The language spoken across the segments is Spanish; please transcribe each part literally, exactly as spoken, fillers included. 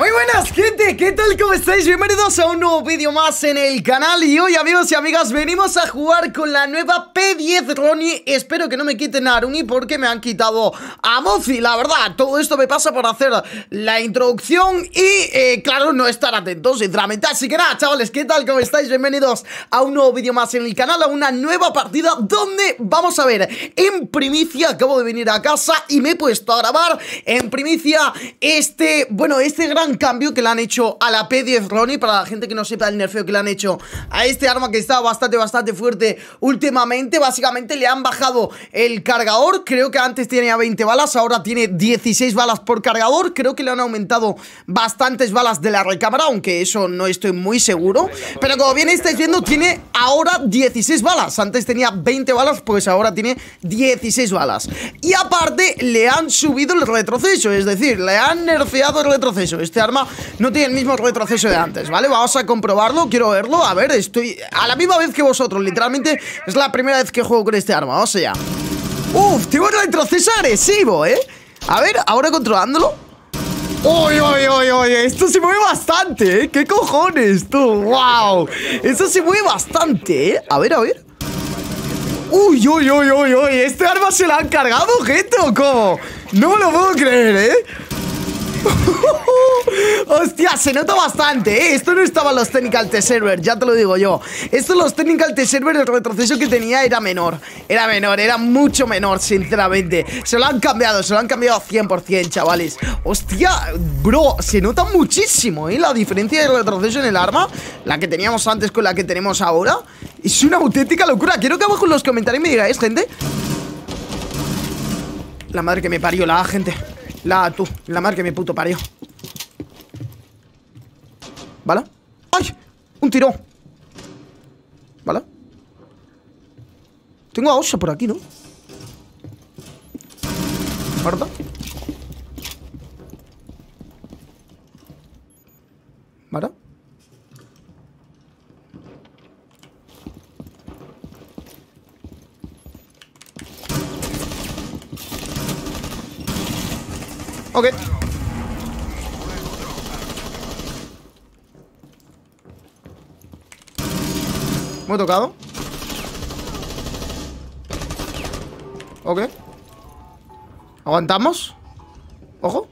Muy buenas, gente, ¿qué tal? ¿Cómo estáis? Bienvenidos a un nuevo vídeo más en el canal. Y hoy, amigos y amigas, venimos a jugar con la nueva P diez Ronin. Espero que no me quiten a Aruni porque me han quitado a Mozi. La verdad, todo esto me pasa por hacer la introducción y, eh, claro, no estar atentos, sinceramente. Así que nada, chavales, ¿qué tal? ¿Cómo estáis? Bienvenidos a un nuevo vídeo más en el canal, a una nueva partida donde vamos a ver en primicia. Acabo de venir a casa y me he puesto a grabar en primicia este, bueno, este gran cambio que le han hecho a la P diez Ronin. Para la gente que no sepa el nerfeo que le han hecho a este arma, que está bastante, bastante fuerte últimamente. Básicamente le han bajado el cargador. Creo que antes tenía veinte balas, ahora tiene dieciséis balas por cargador. Creo que le han aumentado bastantes balas de la recámara, aunque eso no estoy muy seguro. Pero como bien estáis viendo, tiene ahora dieciséis balas. Antes tenía veinte balas, pues ahora tiene dieciséis balas. Y aparte le han subido el retroceso, es decir, le han nerfeado el retroceso. Este arma no tiene el mismo retroceso de antes, ¿vale? Vamos a comprobarlo, quiero verlo. A ver, estoy a la misma vez que vosotros. Literalmente es la primera vez que juego con este arma, vamos allá. Uf, tengo un retroceso agresivo, ¿eh? A ver, ahora controlándolo. ¡Uy, uy, uy, uy! Esto se mueve bastante, ¿eh? ¿Qué cojones, tú? ¡Wow! Esto se mueve bastante, ¿eh? A ver, a ver. ¡Uy, uy, uy, uy, uy! ¿Este arma se la han cargado, gente, o cómo? No me lo puedo creer, ¿eh? Hostia, se nota bastante, ¿eh? Esto no estaba en los Technical Test Server, ya te lo digo yo. Esto en los Technical Test Server, el retroceso que tenía era menor. Era menor, era mucho menor, sinceramente. Se lo han cambiado, se lo han cambiado cien por cien, chavales. Hostia, bro, se nota muchísimo, ¿eh? La diferencia de retroceso en el arma, la que teníamos antes con la que tenemos ahora, es una auténtica locura. Quiero que abajo en los comentarios me digáis, gente. La madre que me parió, la gente. La, tú, la madre que me puto parió. ¿Vale? ¡Ay! Un tiro. ¿Vale? Tengo a Osa por aquí, ¿no? ¿Muerta? ¿Vale? Ok. Muy tocado. Ok. Aguantamos. Ojo.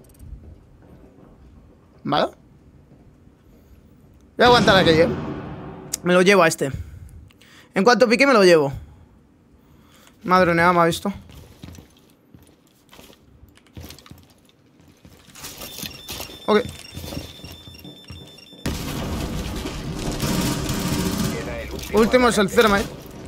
Vale. Voy a aguantar aquello. Me lo llevo a este. En cuanto pique me lo llevo. Madre mía, me ha visto. Ok. Último es el Thermite.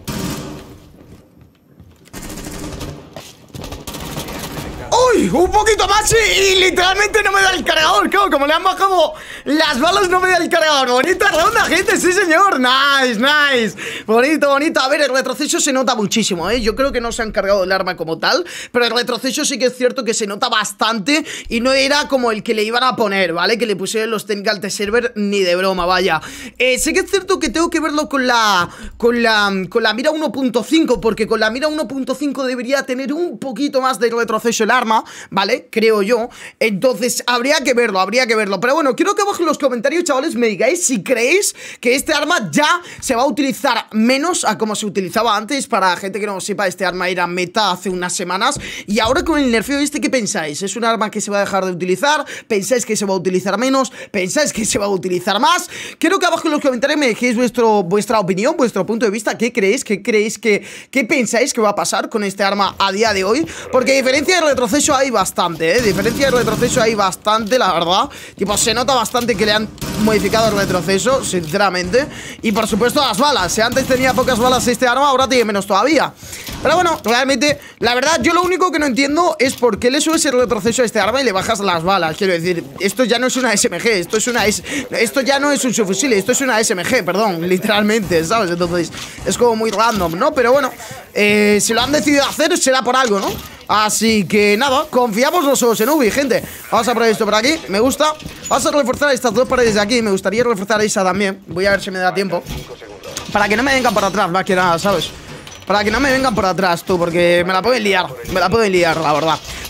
¡Uy! Un poquito más y, y literalmente no me da el cargador. Claro, como le han bajado las balas no me da el cargador. Bonita ronda, gente, sí señor. Nice, nice. Bonito, bonito. A ver, el retroceso se nota muchísimo, ¿eh? Yo creo que no se han cargado el arma como tal, pero el retroceso sí que es cierto que se nota bastante. Y no era como el que le iban a poner, ¿vale? Que le pusieron los Technical Test Server, ni de broma, vaya. eh, Sí que es cierto que tengo que verlo con la Con la, con la mira uno punto cinco, porque con la mira uno punto cinco debería tener un poquito más de retroceso el arma, ¿vale? Creo yo. Entonces habría que verlo, habría que verlo. Pero bueno, quiero que abajo en los comentarios, chavales, me digáis si creéis que este arma ya se va a utilizar menos a como se utilizaba antes. Para gente que no sepa, este arma era meta hace unas semanas. Y ahora con el nerfeo este, ¿qué pensáis? ¿Es un arma que se va a dejar de utilizar? ¿Pensáis que se va a utilizar menos? ¿Pensáis que se va a utilizar más? Quiero que abajo en los comentarios me dejéis vuestro, vuestra opinión, vuestro punto de vista. ¿Qué creéis? ¿Qué creéis que, qué pensáis que va a pasar con este arma a día de hoy? Porque diferencia de retroceso hay bastante, ¿eh? Diferencia de retroceso hay bastante, la verdad. Tipo, se nota bastante que le han modificado el retroceso, sinceramente. Y por supuesto las balas. Si antes tenía pocas balas este arma, ahora tiene menos todavía. Pero bueno, realmente, la verdad, yo lo único que no entiendo es por qué le subes el retroceso a este arma y le bajas las balas. Quiero decir, esto ya no es una S M G, esto es una S esto ya no es un subfusil, esto es una S M G, perdón, literalmente, ¿sabes? Entonces, es como muy random, ¿no? Pero bueno, eh, si lo han decidido hacer, será por algo, ¿no? Así que nada, confiamos nosotros en Ubi, gente. Vamos a poner esto por aquí, me gusta. Vamos a reforzar estas dos paredes de aquí. Me gustaría reforzar esa también. Voy a ver si me da tiempo, para que no me vengan por atrás, más que nada, ¿sabes? Para que no me vengan por atrás, tú, porque me la pueden liar. Me la pueden liar, la verdad.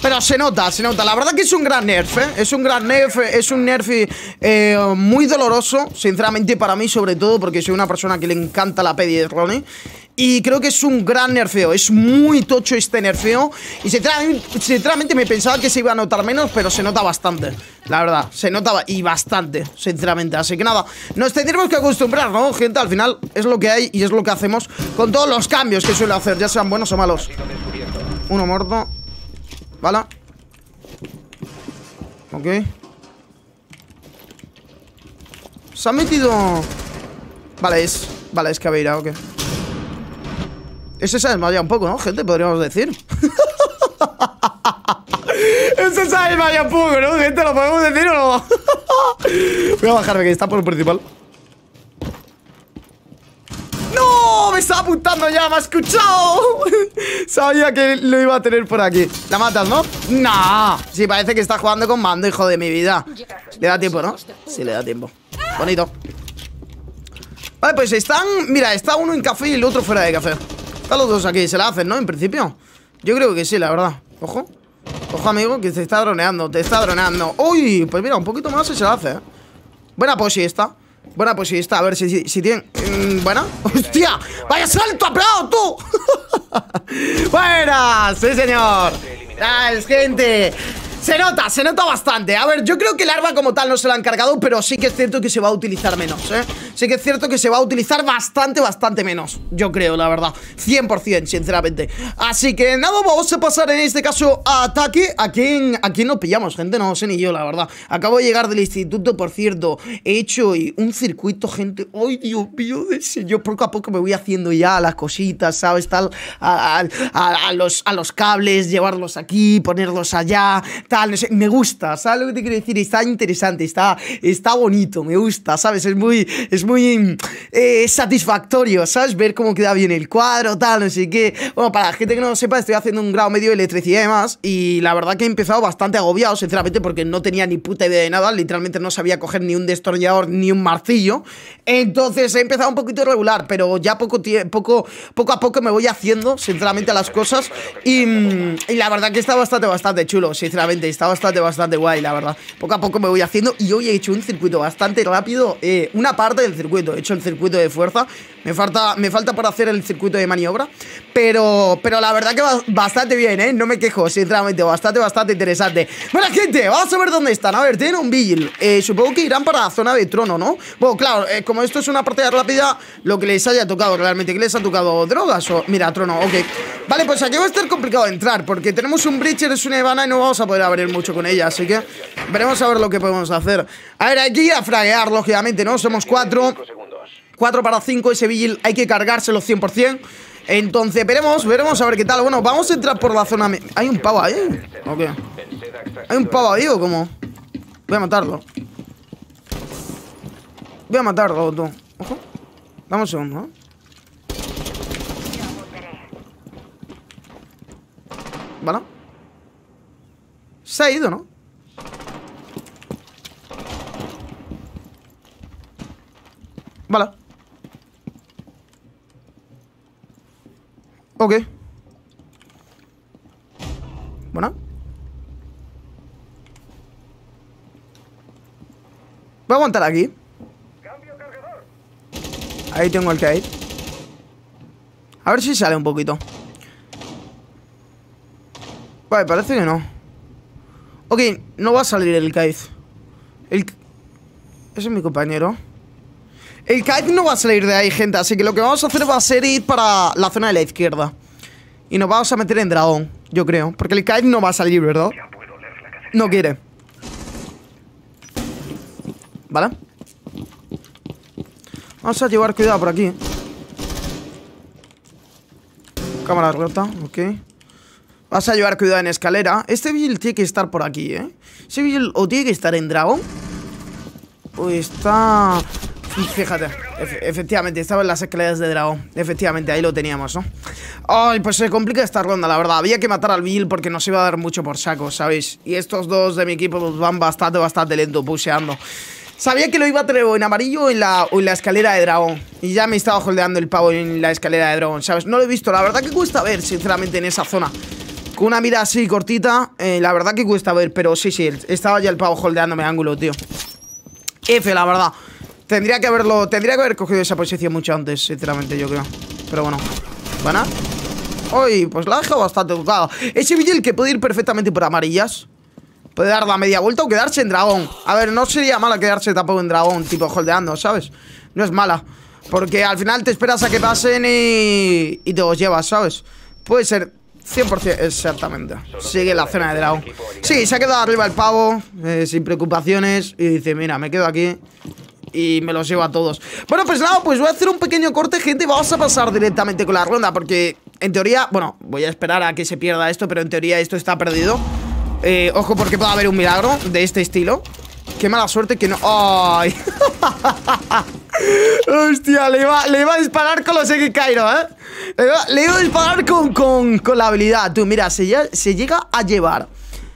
Pero se nota, se nota. La verdad que es un gran nerf, ¿eh? Es un gran nerf, es un nerf eh, muy doloroso, sinceramente para mí sobre todo, porque soy una persona que le encanta la pedi de Ronnie. Y creo que es un gran nerfeo, es muy tocho este nerfeo. Y sinceramente, sinceramente me pensaba que se iba a notar menos, pero se nota bastante. La verdad, se nota y bastante, sinceramente. Así que nada, nos tendremos que acostumbrar, ¿no, gente? Al final es lo que hay y es lo que hacemos con todos los cambios que suele hacer, ya sean buenos o malos. Uno muerto. Vale. Ok. Se ha metido... Vale, es... Vale, es Caveira, ok. Ese se ha desmayado un poco, ¿no, gente? Podríamos decir. Ese se ha desmayado un poco, ¿no, gente? ¿Lo podemos decir o no? Voy a bajarme, que está por el principal. ¡No! Me estaba apuntando ya, me ha escuchado. Sabía que lo iba a tener por aquí. ¿La matas, no? ¡No! Sí, parece que está jugando con mando, hijo de mi vida. Le da tiempo, ¿no? Sí, le da tiempo. Bonito. Vale, pues están... Mira, está uno en café y el otro fuera de café. Están los dos aquí, se la hacen, ¿no? En principio. Yo creo que sí, la verdad. Ojo. Ojo, amigo, que te está droneando. Te está droneando. ¡Uy! Pues mira, un poquito más y se la hace, ¿eh? Buena posi esta. Buena posi esta. A ver si, si, si tienen... Mmm, ¿buena? ¡Hostia! ¡Vaya salto apretado, tú! ¡Buenas! ¡Sí, señor! ¡Nice, gente! Se nota, se nota bastante. A ver, yo creo que el arma como tal no se la han cargado, pero sí que es cierto que se va a utilizar menos, ¿eh? Sí que es cierto que se va a utilizar bastante, bastante menos. Yo creo, la verdad, cien por cien, sinceramente. Así que nada, vamos a pasar en este caso a ataque. ¿A quién, a quién nos pillamos, gente? No sé ni yo, la verdad. Acabo de llegar del instituto, por cierto. He hecho un circuito, gente. ¡Ay, Dios mío! Yo poco a poco me voy haciendo ya las cositas, ¿sabes? Tal, a, a, a, a, los, a los cables, llevarlos aquí, ponerlos allá... Tal, no sé, me gusta, ¿sabes lo que te quiero decir? Está interesante, está, está bonito, me gusta, ¿sabes? Es muy, es muy eh, satisfactorio, ¿sabes? Ver cómo queda bien el cuadro, tal, no sé qué. Bueno, para la gente que no lo sepa, estoy haciendo un grado medio de electricidad y demás, y la verdad que he empezado bastante agobiado, sinceramente, porque no tenía ni puta idea de nada, literalmente no sabía coger ni un destornillador ni un martillo. Entonces he empezado un poquito irregular, pero ya poco, poco, poco a poco me voy haciendo, sinceramente, a las cosas, y, y la verdad que está bastante, bastante chulo, sinceramente. Está bastante, bastante guay, la verdad. Poco a poco me voy haciendo. Y hoy he hecho un circuito bastante rápido. eh, Una parte del circuito. He hecho el circuito de fuerza. Me falta, me falta para hacer el circuito de maniobra. Pero, pero la verdad que va bastante bien, ¿eh? No me quejo, sinceramente. Bastante, bastante interesante. Bueno, gente, vamos a ver dónde están. A ver, tienen un Vigil. eh, Supongo que irán para la zona de trono, ¿no? Bueno, claro, eh, como esto es una partida rápida, lo que les haya tocado realmente. ¿Qué les ha tocado? ¿Drogas? O... Mira, trono, ok. Vale, pues aquí va a estar complicado entrar, porque tenemos un Breacher, es una Ivana y no vamos a poder abrir mucho con ella, así que veremos a ver lo que podemos hacer. A ver, hay que ir a fraguear, lógicamente, ¿no? Somos cuatro. Cuatro para cinco, ese Vigil hay que cargárselo cien por cien. Entonces, veremos, veremos a ver qué tal. Bueno, vamos a entrar por la zona... ¿Hay un pavo ahí? ¿O qué? ¿Hay un pavo ahí o cómo? Voy a matarlo. Voy a matarlo, tú. Ojo. Dame un segundo, ¿no? Vale. Se ha ido, ¿no? Vale. Ok. Bueno. Voy a aguantar aquí. Ahí tengo el kite. A ver si sale un poquito. Vale, parece que no. Ok, no va a salir el kite. El... Ese es mi compañero. El kite no va a salir de ahí, gente. Así que lo que vamos a hacer va a ser ir para la zona de la izquierda. Y nos vamos a meter en dragón, yo creo. Porque el kite no va a salir, ¿verdad? No quiere. Vale. Vamos a llevar cuidado por aquí. Cámara rota, ok. Vas a llevar cuidado en escalera. Este Vigil tiene que estar por aquí, ¿eh? Ese Vigil o tiene que estar en dragón o está... Fíjate, efe efectivamente, estaba en las escaleras de dragón. Efectivamente, ahí lo teníamos, ¿no? Ay, pues se complica esta ronda, la verdad. Había que matar al Vigil porque nos iba a dar mucho por saco, ¿sabéis? Y estos dos de mi equipo pues, van bastante, bastante lento, pusheando. Sabía que lo iba a tener o en amarillo o en, la, o en la escalera de dragón. Y ya me estaba holdeando el pavo en la escalera de dragón, ¿sabes? No lo he visto, la verdad que cuesta ver, sinceramente, en esa zona. con una mira así cortita, eh, la verdad que cuesta ver. Pero sí, sí, estaba ya el pavo holdeándome ángulo, tío. F, la verdad. Tendría que haberlo, tendría que haber cogido esa posición mucho antes, sinceramente, yo creo. Pero bueno, ¿van a? Uy, pues la ha dejado bastante tocada. Ese Vigil que puede ir perfectamente por amarillas. Puede dar la media vuelta o quedarse en dragón. A ver, no sería mala quedarse tampoco en dragón, tipo holdeando, ¿sabes? No es mala. Porque al final te esperas a que pasen y, y te los llevas, ¿sabes? Puede ser cien por cien, exactamente. Sigue la zona de dragón. Sí, se ha quedado arriba el pavo, eh, sin preocupaciones. Y dice, mira, me quedo aquí y me los llevo a todos. Bueno, pues nada, pues voy a hacer un pequeño corte, gente. Vamos a pasar directamente con la ronda, porque en teoría, bueno, voy a esperar a que se pierda esto, pero en teoría esto está perdido. eh, Ojo, porque puede haber un milagro de este estilo. Qué mala suerte que no... ¡Ay! Hostia, le iba, le iba a disparar con los X Cairo, ¿eh? Le iba, le iba a disparar con, con, con la habilidad. Tú, mira, se, ya, se llega a llevar.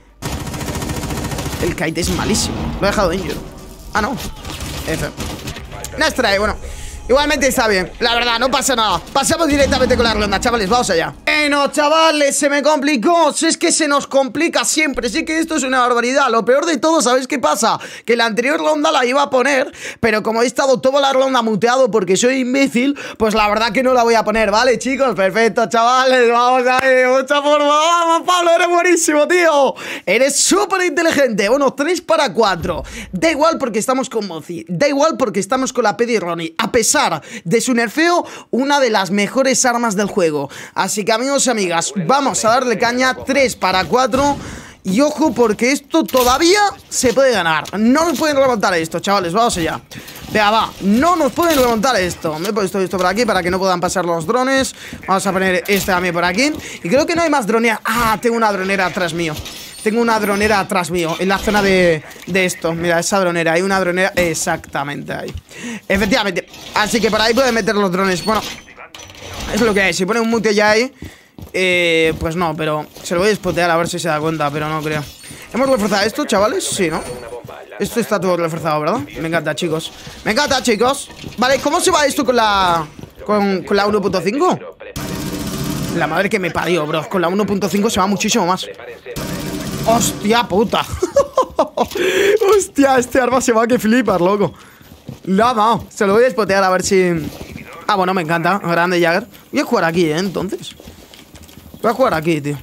El kite es malísimo. Lo he dejado injured. Ah, no. F. Nice try, bueno. Igualmente está bien, la verdad, no pasa nada. Pasamos directamente con la ronda, chavales, vamos allá. Bueno, chavales, se me complicó. Si es que se nos complica siempre. Sí que esto es una barbaridad. Lo peor de todo, ¿sabéis qué pasa? Que la anterior ronda la iba a poner, pero como he estado toda la ronda muteado porque soy imbécil, pues la verdad que no la voy a poner, ¿vale, chicos? Perfecto, chavales, vamos a ver. Mucha forma, vamos, Pablo, eres buenísimo, tío. Eres súper inteligente. Bueno, tres para cuatro. Da igual porque estamos con Mozi. Da igual porque estamos con la Pedi Ronnie. A pesar de su nerfeo, una de las mejores armas del juego. Así que, amigos y amigas, vamos a darle caña. Tres para cuatro. Y ojo, porque esto todavía se puede ganar. No nos pueden remontar esto, chavales, vamos allá. Venga, va, no nos pueden remontar esto. Me he puesto esto por aquí para que no puedan pasar los drones. Vamos a poner este también por aquí. Y creo que no hay más droneas. Ah, tengo una dronera atrás mío. Tengo una dronera atrás mío, en la zona de, de esto. Mira, esa dronera, hay una dronera exactamente ahí. Efectivamente, así que por ahí pueden meter los drones. Bueno, es lo que hay. Si pone un mute ya ahí, eh, pues no, pero se lo voy a spotear a ver si se da cuenta, pero no creo. ¿Hemos reforzado esto, chavales? Sí, ¿no? Esto está todo reforzado, ¿verdad? Me encanta, chicos. Me encanta, chicos. Vale, ¿cómo se va esto con la... con, con la uno punto cinco? La madre que me parió, bro. Con la uno punto cinco se va muchísimo más. ¡Hostia puta! ¡Hostia! Este arma se va que flipas, loco. La mao. Se lo voy a spotear a ver si... Ah, bueno, me encanta. Grande Jagger. Voy a jugar aquí, ¿eh? Entonces. Voy a jugar aquí, tío.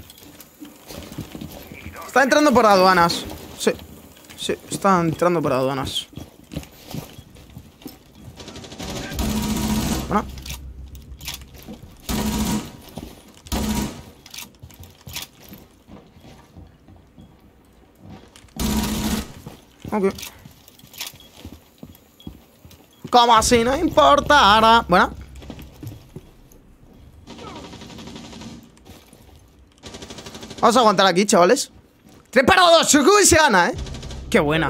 Está entrando por aduanas. Sí. Sí, está entrando por aduanas. Bueno. Ok. Como si no importara. Bueno. Vamos a aguantar aquí, chavales. Tres para dos. Sukubi se gana, ¿eh? Qué buena.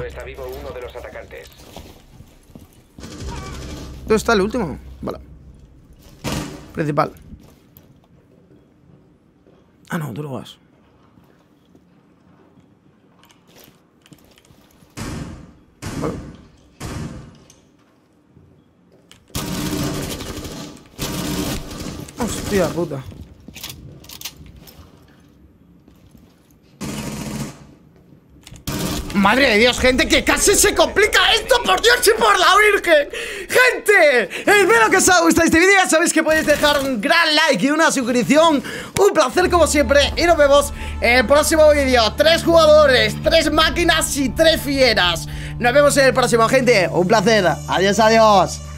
¿Dónde está el último? Vale. Principal. Ah, no, tú lo vas. Vale. Hostia puta. Madre de Dios, gente, que casi se complica esto, por Dios y por la Virgen. Gente, espero que os haya gustado este vídeo. Ya sabéis que podéis dejar un gran like y una suscripción. Un placer como siempre. Y nos vemos en el próximo vídeo. Tres jugadores, tres máquinas y tres fieras. Nos vemos en el próximo, gente. Un placer. Adiós, adiós.